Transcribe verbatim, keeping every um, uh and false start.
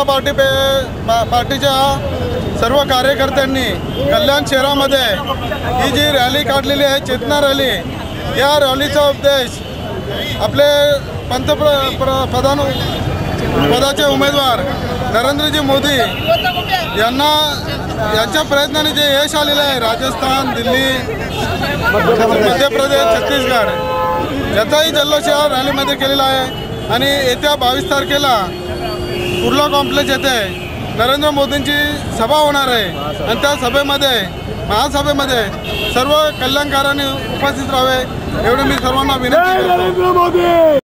Party पे पार्टीच्या सर्व कार्यकर्त्यांनी कल्याण शहरामध्ये ही जी रॅली काढलेली आहे चेतना रॅली, या रॅलीचा उद्देश आपले पंतप्रधान पदाचे उमेदवार नरेंद्रजी मोदी यांना यांच्या प्रयत्नाने जे यश आलेलं आहे राजस्थान, दिल्ली, मध्य प्रदेश, छत्तीसगड, याचाही जल्लोष या रॅलीमध्ये केलेला आहे। आणि येत्या बावीस तारखेला कुर्ला कॉम्प्लेक्स येथे नरेंद्र मोदींची सभा होणार आहे आणि त्या सभेमध्ये महासभेमध्ये सर्व कल्याणकारांनी उपस्थित राहावे एवढे मी सर्वांना विनंती करतो।